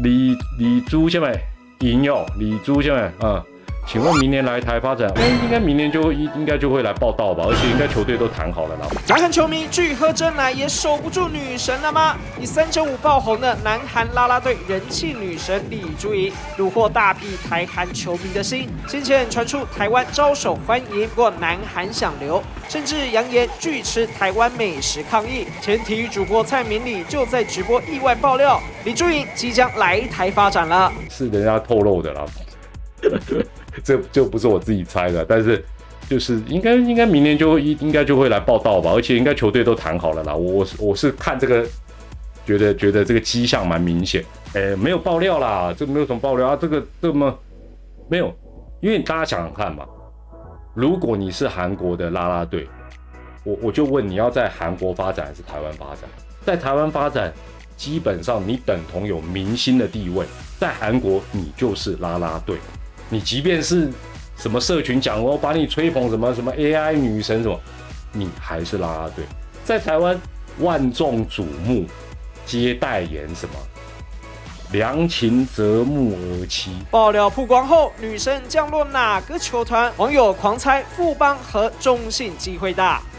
李朱下面引诱李朱下面请问明年来台发展？应该明年应该就会来报道吧，而且应该球队都谈好了啦。 南韩球迷拒喝真奶也守不住女神了吗？以3.5爆红的南韩啦啦队人气女神李朱瑩，虏获大批台韩球迷的心。先前传出台湾招手欢迎，不过南韩想留，甚至扬言拒吃台湾美食抗议。前体育主播蔡明礼就在直播意外爆料，李朱瑩即将来台发展了， 是人家透露的啦。这就不是我自己猜的，但是就是应该明年应该就会来报道吧，而且应该球队都谈好了啦。我是看这个，觉得这个迹象蛮明显。没有爆料啦，这没有什么爆料啊，这么没有，因为大家想想看嘛，如果你是韩国的啦啦队，我就问你要在韩国发展还是台湾发展？在台湾发展，基本上你等同有明星的地位，在韩国你就是啦啦队。你即便是什么社群讲把你吹捧什么 AI 女神什么，你还是啦啦队。在台湾万众瞩目，接代言什么，良禽择木而栖。 爆料曝光后，女神降落哪个球团？网友狂猜富邦和中信机会大。